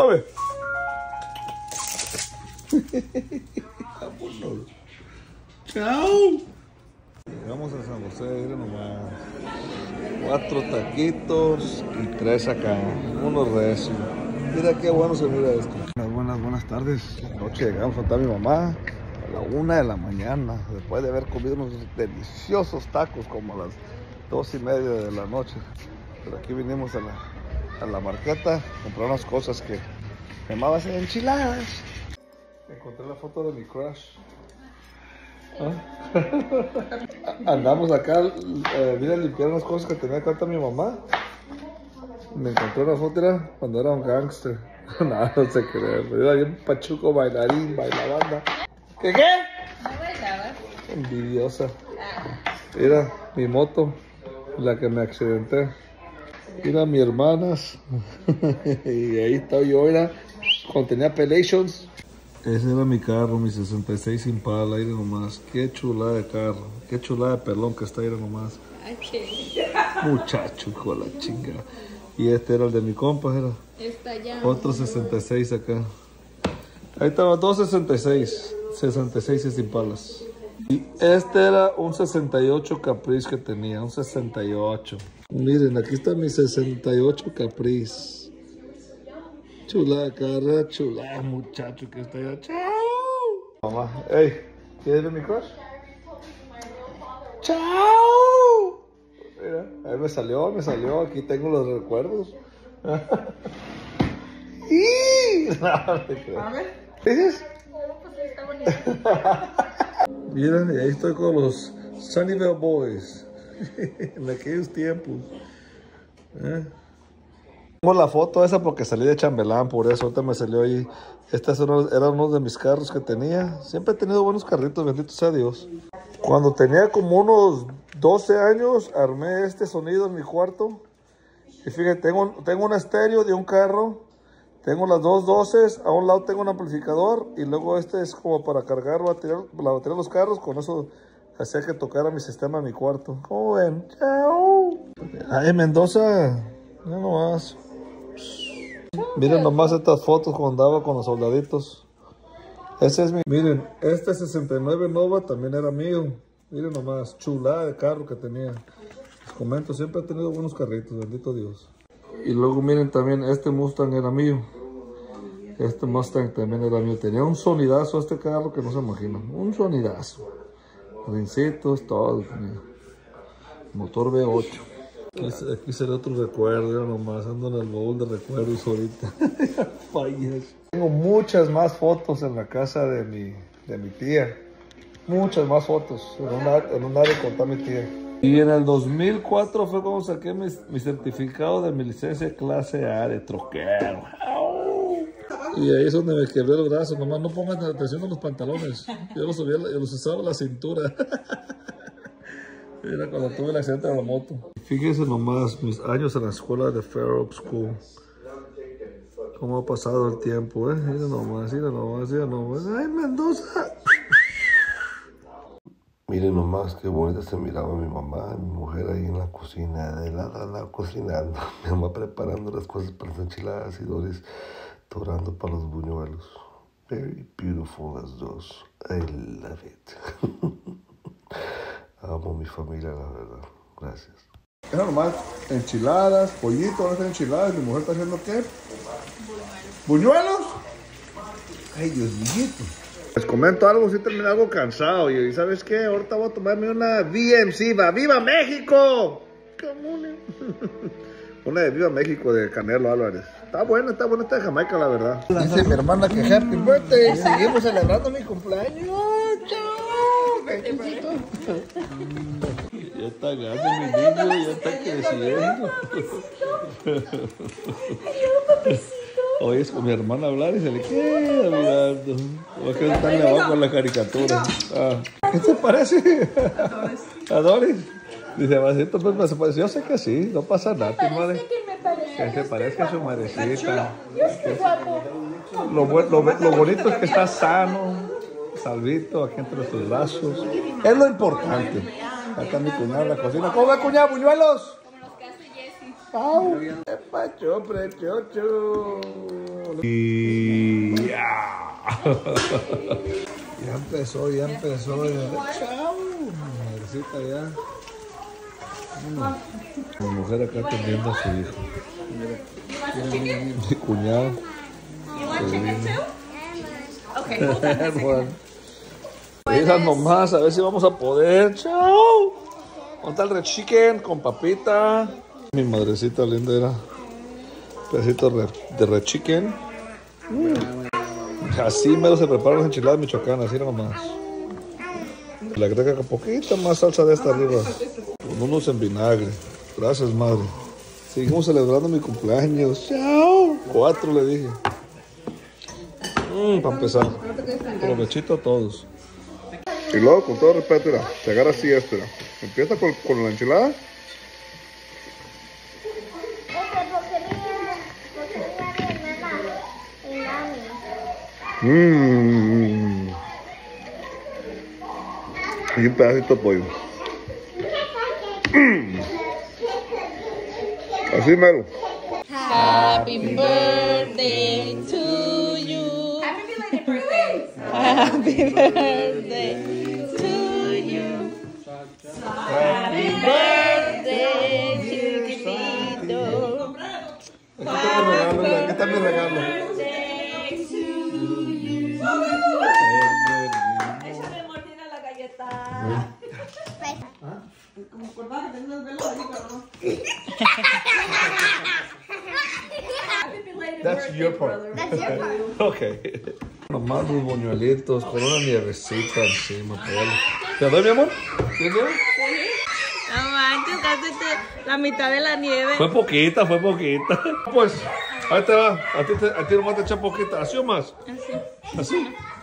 Vámonos. Chao. Llegamos a San José, miren nomás. 4 taquitos y 3 acá. Unos recios. Mira qué bueno se mira esto. Buenas tardes. Anoche llegamos a estar mi mamá a la 1 de la mañana. Después de haber comido unos deliciosos tacos como a las 2:30 de la noche. Pero aquí vinimos a la marqueta a comprar unas cosas que mi mamá va a hacer enchiladas. Encontré la foto de mi crush. ¿Ah? Andamos acá, vine a limpiar unas cosas que tenía acá mi mamá. Me encontré una foto, era cuando era un gángster. No se cree, era bien pachuco, bailarín, bailabanda. ¿Qué? ¿No bailabas? Envidiosa. Era mi moto, la que me accidenté. Mira mis hermanas. Y ahí estoy yo, era cuando tenía Pelations. Ese era mi carro, mi 66 Impala, aire nomás. Qué chulada de carro, qué chulada de pelón que está, aire nomás. Muchacho, hijo de la chinga. Y este era el de mi compa, era. Está ya. Otro 66 acá. Ahí estaba, 266. 66 Impalas. Y este era un 68 Caprice que tenía, un 68. Miren, aquí está mi 68 Caprice. Chulada carrera, chulada muchacho que está allá. ¡Chao! Mamá, hey, ¿quieres ver mi crush? ¡Chao! Mira, ahí me salió, aquí tengo los recuerdos. ¡Y! No, te creo. A ver. ¿Qué dices? Pues está bonito. Miren, y ahí estoy con los Sunnyvale Boys. En aquellos tiempos. Tengo la foto esa porque salí de chambelán, por eso ahorita me salió ahí. Este era uno de mis carros que tenía. Siempre he tenido buenos carritos, bendito sea Dios. Cuando tenía como unos 12 años, armé este sonido en mi cuarto. Y fíjate, tengo un estéreo de un carro. Tengo las dos 12s, a un lado tengo un amplificador. Y luego este es como para cargar la batería de los carros. Con eso hacía que tocara mi sistema en mi cuarto. ¿Cómo ven? ¡Chao! Ay, Mendoza. Ya nomás. Miren nomás estas fotos cuando andaba con los soldaditos. Ese es mi... Miren, este 69 Nova también era mío. Miren nomás, chulada de carro que tenía. Les comento, siempre he tenido buenos carritos, bendito Dios. Y luego miren también, este Mustang era mío. Este Mustang también era mío. Tenía un sonidazo este carro que no se imaginan. Un sonidazo. Rincitos, todo tenía. Motor V8. Aquí será otro recuerdo, ya nomás ando en el baúl de recuerdos ahorita. Fallas. Tengo muchas más fotos en la casa de mi tía. Muchas más fotos en un área que contó mi tía. Y en el 2004 fue cuando saqué mi certificado de mi licencia clase A de troquero. Y ahí es donde me quebré el brazo. Nomás no pongan atención a los pantalones. Yo los usaba en la cintura. Era cuando tuve el accidente de la moto. Fíjense nomás mis años en la escuela de Fair Oak School. Cómo ha pasado el tiempo, Mira nomás, mira nomás, mira nomás. ¡Ay, Mendoza! Miren nomás qué bonita se miraba mi mamá, mi mujer ahí en la cocina, de la cocinando. Mi mamá preparando las cosas para las enchiladas y Doris torando para los buñuelos. Very beautiful las dos. I love it. Amo mi familia, la verdad. Gracias. Es normal. Enchiladas, pollito, ahora están enchiladas. Mi mujer está haciendo ¿qué? ¿Buñuelos? Ay, Dios mío. Les comento algo, sí terminé algo cansado. Y ¿sabes qué? Ahorita voy a tomarme una VMC. ¡Viva México! Una de Viva México de Canelo Álvarez. Está buena esta de Jamaica, la verdad. Dice mi hermana que happy birthday. Seguimos celebrando mi cumpleaños. ¡Chao! Ya está grande mi niño, ya está creciendo. Oyes con mi hermana hablar y se le queda mirando. Voy a quedarle abajo con la caricatura. ¿Qué te parece? ¿A Doris? Dice, Macito, pues me parece. Yo sé que sí, no pasa nada, madre. Que se parezca a su madrecita. Lo bonito es que está sano. Salvito aquí entre nuestros brazos. Es lo importante. Acá mi cuñada en la cocina. ¿Cómo va, cuñada? ¿Buñuelos? Como los que hace Jessie. Chao. Epa, prechocho. Y ya. Ya empezó. Chao. Madrecita ya. Mi mujer acá atendiendo a su hijo. Mi cuñado. Bueno. Mira nomás, a ver si vamos a poder. Chao. ¿Dónde está el red chicken con papita? Mi madrecita linda era pedacito de red chicken. Así mero se preparan las enchiladas michoacanas, así nomás. Le agrega un poquito más salsa de esta arriba, con unos en vinagre. Gracias, madre. Seguimos celebrando mi cumpleaños. Chao. 4 le dije. Para empezar. Provechito a todos. Y luego, con todo respeto, mira, se agarra así esto, mira. Empieza con la enchilada. Y un pedacito de pollo. Así mero. Happy birthday to you. Happy belated birthday. Happy birthday to you. Happy birthday, chiquitito. Aquí está mi regalo. Échale mordida a la galleta. Como acordaba que tenías velas ahí, pero no. Happy belated That's birthday, your part. brother. That's your part. Ok. Nomás los buñuelitos con una nievecita encima. ¿Te doy, mi amor? ¿Tienes nieve? No manches, casi la mitad de la nieve. Fue poquita. Pues, ahí te va. A ti nomás te echa poquita. ¿Así o más? Así. ¿Así?